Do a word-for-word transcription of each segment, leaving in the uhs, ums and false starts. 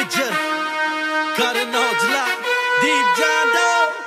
Major, Karan Aujla, Deep Jando,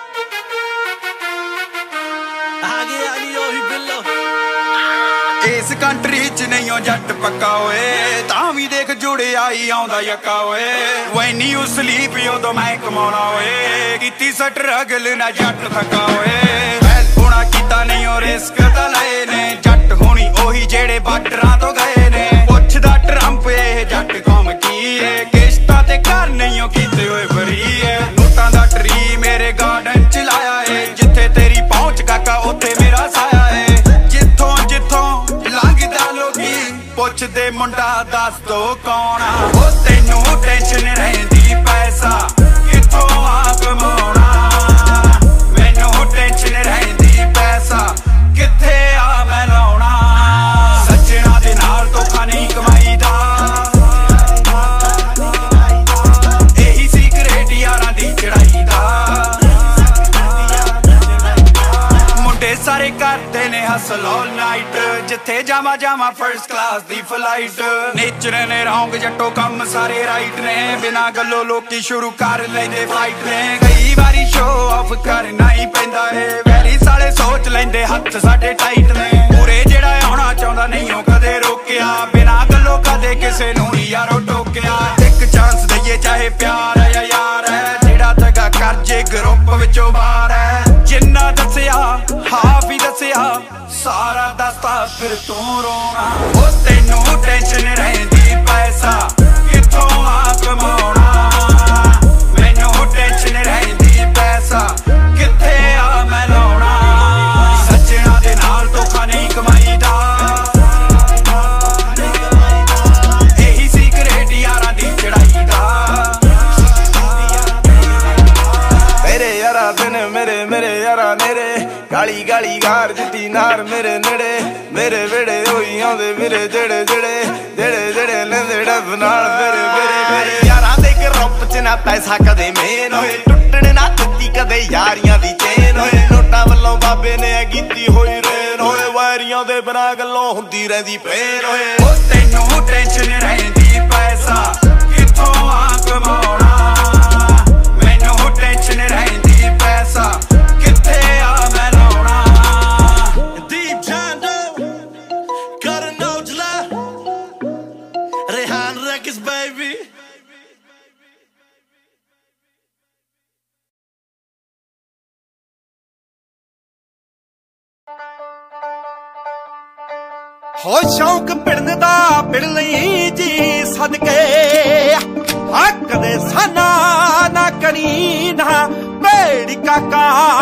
आगे आगे ओही बिल्लो। इस कंट्री च नहीं हो जट पक्का होए, तां भी देख जुड़े आई आउंदा यक्का होए। When you sleep उदों मैं कमाउणा होए, कीती स्ट्रगल ना जट थक्का होए। फैल होना कीता नहीं हो रिस्क तां लए ने, जट होनी ओही जेड़े बार्डरां तो गए ने। पुछदा ट्रंप ए जट कौम की है, किश्तां ते घर नहीं हो कीते होए फ्री है। नोटां दा ट्री मेरे गार्डन च लाया है, जिथे तेरी पहुंच काका उत्थे मेरा साया है। जिथों जिथों लंघदा लोगी पुछदे मुंडा दस दो कौन आ। ओ तैनू टेंशन रहिंदी पैसा किथों आ कमाउणा, मैनू टेंशन रहिंदी पैसा किथे आ मैं लाउणा। सज्जणा दे नाल धोखा नहीं कमाईदा, एही सीक्रेट यारां दी चढ़ाई दा। मुंडे सारे करदे ने हसल ऑल नाइट, जिथे जावा जावा फर्स्ट क्लास दी फ्लाइट। नेचर ने रौंग जट्टो कम सारे राइट ने, बिना गल्लो लोकी शुरू कर लेंदे फाइट ने। कई बारी शो ऑफ करना ही पैंदा है, वैरी साले सोच लेंदे हत्थ साडे टाइट ने। पूरे जेड़ा आउणा चाहुंदा नहीं हो कदे रोकिया, बिना गल्लो कदे किसे नूं नहीं यारो टोकिया। एक चांस दईए चाहे प्यार है या यार है, जेड़ा दगा कर जे ग्रुप विचों बाहर है। जिन्ना दसिया हाँ भी दसिया सारा दसता फिर तू रोना। ओ तैनू टेंशन रहिंदी पैसा किथों आ कमाउणा, मैनू टेंशन रहिंदी पैसा किथे आ मैं लाउणा। सज्जणा दे नाल धोखा नहीं कमाईदा, एही सीक्रेट यारां दी चढ़ाई दा। मेरे यारा दिन मेरे मेरे यारा नेरे, गाली गाली गार जिती नार मेरे नेड़े। मेरे वेड़े होई आउंदे मेरे जेड़े जेड़े जेड़े जेड़े लेंदे डब नाल मेरे मेरे मेरे। यारां दे ग्रुप च ना पैसा कदे मेन होए, टुटण ना दित्ती कदे यारियां दी चेन होए। नोटां वल्लों बाबे ने कीती होई रेन होए, वारियां दे बिना गल्लों हुंदी रहिंदी फेर होए। ओ तैनू टेंशन रहिंदी पैसा किथों आ कमाउणा, मैनू टेंशन रहिंदी पैसा किथे आ मैं लाउणा। Deep Jando, Karan Aujla, Rehan Records baby. हो शौक पिड़न दा पिड़ लई जी सदके, हक दे साना ना करी ना बेड़ी काका।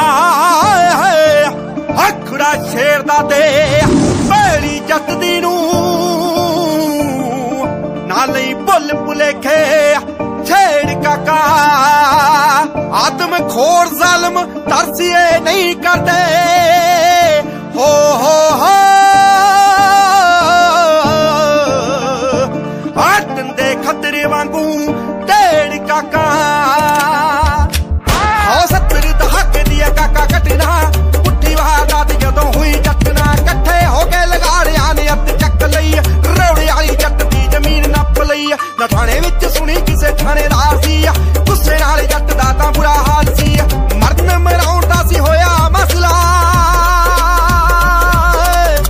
अखड़ा शेर दा दे बेड़ी जट दी नू, नाले भुल भुलेखे छेड़ काका। आदम खोर जालम तरसिए नहीं करदे, हो हो हो दे खतरे वांगू ढेड़ काका। हो सत्तर दहाके दिया काका कटना, पुट्ठी वारदात जदों हुई जटना। कट्ठे हो के लगाड़ियां ने अत चक लई, रौड़े वाली जट दी जमीन नप लई। ना थाने विच सुनी किसे थानेदार सी, गुस्से नाल जट दा तां बुरा हाल सी। मरन मराउण दा सी होया मसला,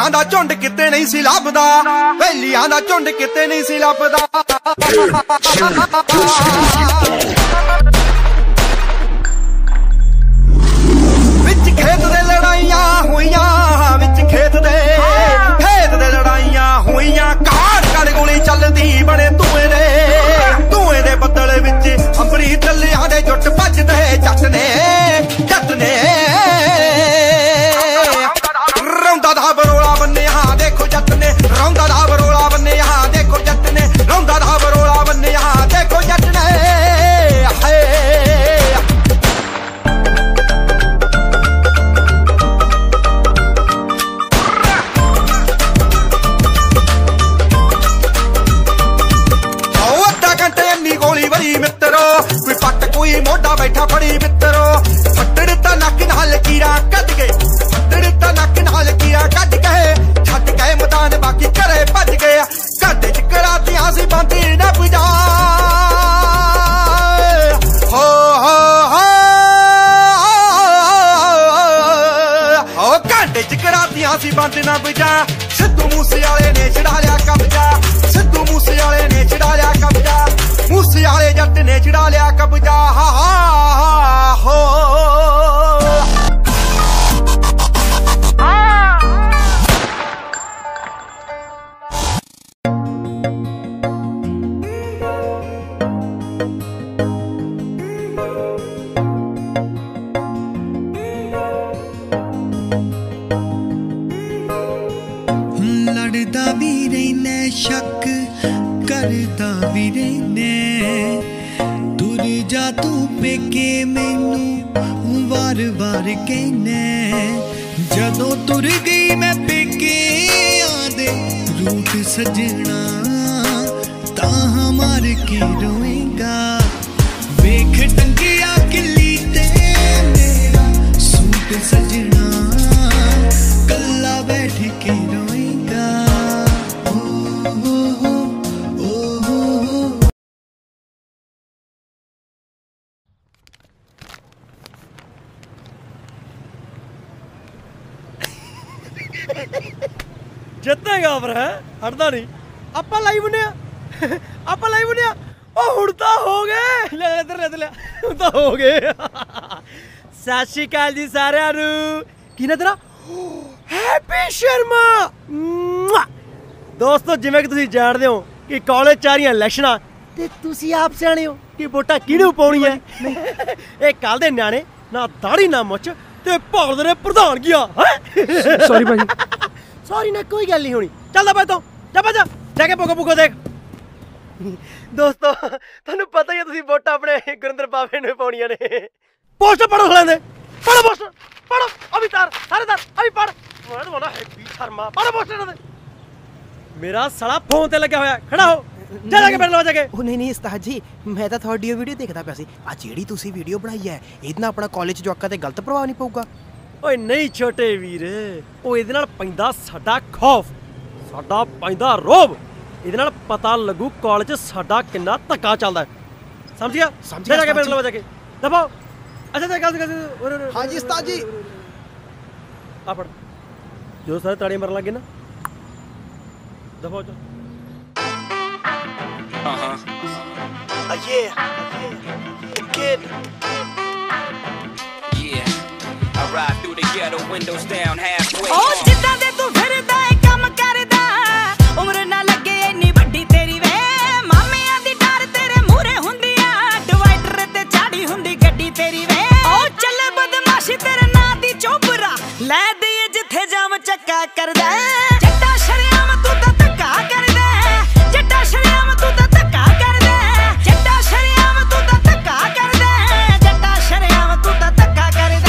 ਬੇਲੀਆਂ ਦਾ ਝੁੰਡ ਕਿਤੇ ਨਹੀਂ ਸੀ ਲੱਭਦਾ, ਬੇਲੀਆਂ ਦਾ ਝੁੰਡ ਕਿਤੇ ਨਹੀਂ ਸੀ ਲੱਭਦਾ। ਵਿੱਚ ਖੇਤ ਦੇ ਲੜਾਈਆਂ ਹੋਈਆਂ, ਵਿੱਚ ਖੇਤ ਦੇ ਖੇਤ ਦੇ ਲੜਾਈਆਂ ਹੋਈਆਂ, ਕਾੜ ਕਾੜ ਗੋਲੀ ਚੱਲਦੀ ਬਣੇ ਧੂਏ ਦੇ, ਧੂਏ ਦੇ ਬੱਦਲ ਵਿੱਚ ਅੰਬਰੀ ਟੱਲਿਆਂ ਦੇ ਜੁੱਟ ਭੱਜਦੇ ਜੱਟ ਨੇ, ਜੱਟ ਨੇ ਰੌਂਦਾ ਦਾ ਬਰੋਲਾ ਬੰਨਿਆ ਦੇਖੋ ਜੱਟ ਨੇ, ਰੌਂਦਾ ਦਾ ਬਰੋਲਾ ਬੰਨਿਆ ਦੇਖੋ ਜੱਟ ਨੇ, ਰੌਂਦਾ ਦਾ ਬਰੋਲਾ ਬੰਨਿਆ ਦੇਖੋ ਜੱਟ ਨੇ। ਕੋਈ ਪੱਟ ਕੋਈ ਮੋਢਾ ਬੈਠਾ ਫੜੀ ਮਿੱਤਰੋ, ਫੱਟੜ ਤਾਂ ਨੱਕ ਨਾਲ ਲਕੀਰਾਂ ਕੱਢ ਗਏ, ਫੱਟੜ ਤਾਂ ਨੱਕ ਨਾਲ ਲਕੀਰਾਂ ਕੱਢ ਗਏ, ਛੱਡ ਗਏ ਮੈਦਾਨ ਬਾਕੀ ਘਰੇ ਭੱਜ ਗਏ, ਘਾਟੇ ਚ ਕਰਾਤੀਆਂ ਸੀ ਬੰਦੀ ਨਾ ਪੁਜਾ। ਹੋ ਹੋ ਹੋ ਹੋ ਘਾਟੇ ਚ ਕਰਾਤੀਆਂ ਸੀ ਬੰਦੀ ਨਾ ਪੁਜਾ, ਸਿੱਧੂ ਮੂਸੇ ਵਾਲੇ ਨੇ ਛਡਾ ਲਿਆ ਕਬਜ਼ਾ, ਸਿੱਧੂ ਮੂਸੇ ਵਾਲੇ ਨੇ ਛਡਾ ਲਿਆ ਕਬਜ਼ਾ, ਮੂਸੇ ਵਾਲੇ ਜੱਟ ਨੇ ਛਡਾ ਲਿਆ ਕਬਜ਼ਾ। ਹਾ ਹਾ ਹੋ ਲੜਦਾ ਵੀ ਰਹਿਨੇ ਸ਼ੱਕ ਕਰਦਾ ਵੀ ਰਹਿਨੇ, ਤੁਰ ਜਾ ਤੂੰ ਪੇਕੇ ਮੈਨੂੰ ਵਾਰ ਵਾਰ ਕਹਿਨੇ, ਜਦੋਂ ਤੁਰ ਗਈ ਮੈਂ ਪੇਕਿਆਂ ਦੇ ਰੂਟ ਸਜਣਾ, ਤਾਂ ਮਾਰ ਕੇ ਰੋਏਗਾ, ਵੇਖ ਟੰਗਿਆ ਕਿੱਲੀ ਤੇ ਮੇਰਾ ਸੂਟ ਸਜਣਾ, ਕੱਲਾ ਬੈਠ ਕੇ ਰੋਏਗਾ। ਜਿੱਤੇਗਾ ਫਿਰ ਹੈ ਹਟਦਾ ਨਹੀਂ। ਆਪਾਂ ਲਾਈ ਬੁੰਨਿਆ ਆਪਾਂ ਲਾਈ ਬੁੰਨਿਆ ਉਹ ਹੁਣ ਤਾਂ ਹੋ ਗਏ, ਲੈ ਇੱਧਰ ਲੈ ਲੈ ਹੁਣ ਤਾਂ ਹੋ ਗਏ। ਸਤਿ ਸ਼੍ਰੀ ਅਕਾਲ ਜੀ ਸਾਰਿਆਂ ਨੂੰ। ਕੀ ਨਾ ਤੇਰਾ ਹੈਪੀ ਸ਼ਰਮਾ। ਦੋਸਤੋ ਜਿਵੇਂ ਕਿ ਤੁਸੀਂ ਜਾਣਦੇ ਹੋ ਕਿ ਕਾਲਜ ਚ ਆ ਰਹੀਆਂ ਇਲੈਕਸ਼ਨਾਂ ਤੇ ਤੁਸੀਂ ਆਪ ਸਿਆਣੇ ਹੋ ਕਿ ਵੋਟਾਂ ਕਿਹਨੂੰ ਪਾਉਣੀਆਂ। ਇਹ ਕੱਲ ਦੇ ਨਿਆਣੇ ਨਾ ਦਾੜੀ ਨਾ ਮੁੱਛ ਤੇ ਭਾਲਦੇ ਨੇ ਪ੍ਰਧਾਨਗੀਆਂ। ਸੌਰੀ ਭਾਜੀ ਸੌਰੀ ਨਾ ਕੋਈ ਗੱਲ ਨਹੀਂ ਹੋਣੀ। ਚੱਲਦਾ ਬਾਈ ਤੋਂ ਜਾ ਬਾਜਾ ਜਾ ਕੇ ਪੁੱਗੋ ਪੁੱਗੋ ਦੇਖ। ਦੋਸਤੋ ਤੁਹਾਨੂੰ ਪਤਾ ਹੀ ਹੈ ਤੁਸੀਂ ਵੋਟਾਂ ਆਪਣੇ ਗੁਰਿੰਦਰ ਬਾਵੇ ਨੂੰ ਪਾਉਣੀਆਂ ਨੇ। ਪੋਸਟਰ ਪੜੋ ਲੈਂਦੇ ਪੜੋ ਪੋਸਟਰ ਪੜੋ ਅਭੀ ਤਾਰ ਸਾਰੇ ਤਾਰ ਅਭੀ ਪੜ ਮੈਂ ਤਾਂ ਹੈਪੀ ਸ਼ਰਮਾ ਪੜੋ ਪੋਸਟਰ ਦੇ। ਮੇਰਾ ਸਾਲਾ ਫੋਨ ਤੇ ਲੱਗਿਆ ਹੋਇਆ ਖੜਾ ਹੋ ਜਾ ਜਾ ਕੇ ਮਿਲ ਲਓ ਜਾ ਕੇ। ਉਹ ਨਹੀਂ ਨਹੀਂ ਉਸਤਾਦ ਜੀ ਮੈਂ ਤਾਂ ਤੁਹਾਡੀ ਵੀਡੀਓ ਦੇਖਦਾ ਪਿਆ ਸੀ। ਆ ਜਿਹੜੀ ਤੁਸੀਂ ਵੀਡੀਓ ਬਣਾਈ ਹੈ ਇਹਦੇ ਨਾਲ ਆਪਣਾ ਕਾਲਜ ਜਵਾਕਾਂ ਤੇ ਗਲਤ ਪ੍ਰਭਾਵ ਨਹੀਂ ਪਊਗਾ? ਓਏ ਨਹੀਂ ਛੋਟੇ ਵੀਰ ਉਹ ਇਹਦੇ ਨਾਲ ਪੈਂਦਾ ਸਾਡਾ ਖੌਫ ਸਾਡਾ ਪੈਂਦਾ ਰੋਬ। ਇਹਦੇ ਨਾਲ ਪਤਾ ਲੱਗੂ ਕਾਲਜ ਸਾਡਾ ਕਿੰਨਾ ਧੱਕਾ ਚੱਲਦਾ। ਸਮਝ ਗਿਆ ਸਮਝ ਗਿਆ ਜਾ ਕੇ ਮਿਲ ਲਓ ਜਾ ਕੇ ਦਬਾਓ। ਅੱਛਾ ਅੱਛਾ ਗੱਲ ਕਰ ਹਾਂਜੀ ਉਸਤਾਦ ਜੀ ਆ ਫੜ ਜੋ ਸਾਰੇ ਤਾੜੀਆਂ ਮਾਰਨ ਲੱਗੇ ਨਾ ਦਬਾਓ। Uh-huh. Uh, yeah. The kid. Yeah. I ride through the ghetto, windows down halfway. Oh, ਜਿੱਦਾਂ ਦੇ ਤੂੰ ਫਿਰਦਾ ਏ ਕੰਮ ਕਰਦਾ ਉਮਰ ਨਾ ਲੱਗੇ ਇੰਨੀ ਵੱਡੀ ਤੇਰੀ ਵੇ ਮਾਮਿਆਂ ਦੀ ਡਰ ਤੇਰੇ ਮੂਹਰੇ ਹੁੰਦੀ ਆ ਡਿਵਾਈਡਰ ਤੇ ਚਾੜੀ ਹੁੰਦੀ ਗੱਡੀ ਤੇਰੀ ਵੇ ਉਹ ਚੱਲੇ ਬਦਮਾਸ਼ੀ ਤੇਰੇ ਨਾਂ ਦੀ ਚੋਬਰਾ ਲੈ ਦੇ ਜਿੱਥੇ ਜਾਮ ਚੱਕਾ ਕਰਦਾ ਜੱਟਾ ਸ਼ਰਿਆਮ ਤੂੰ ਤਾਂ ਧੱਕਾ ਕਰਦਾ ਜੱਟਾ ਸ਼ਰਿਆਮ ਤੂੰ ਤਾਂ ਧੱਕਾ ਕਰਦਾ ਜੱਟਾ ਸ਼ਰਿਆਮ ਤੂੰ ਤਾਂ ਧੱਕਾ ਕਰਦਾ ਜੱਟਾ ਸ਼ਰਿਆਮ ਤੂੰ ਤਾਂ ਧੱਕਾ ਕਰਦਾ।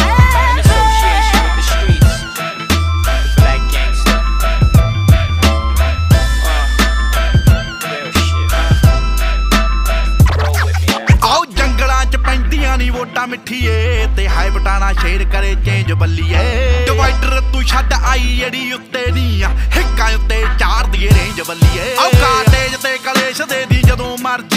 ਆਓ ਜੰਗਲਾਂ ਚ ਪੈਂਦੀਆਂ ਨੀ ਵੋਟਾਂ ਮਿੱਠੀਏ ਤੇ ਹਾਈ ਬਟਾਣਾ ਸ਼ੇਰ ਕਰੇ ਚੇਂਜ ਬੱਲੀਏ ਡਿਵਾਈਡਰ ਤੂੰ ਛੱਡ ਆਈ ਜਿਹੜੀ ਉੱਤੇ ਨੀ ਆ ਹਿੱਕਾਂ ਉੱਤੇ ਚਾਰ ਦੀਏ ਰੇਂਜ ਬੱਲੀਏ ਆਓ ਕਾਟੇਜ ਤੇ ਕਲੇਸ਼ ਦੇ ਦੀ ਜਦੋਂ ਮਰਜ਼ੀ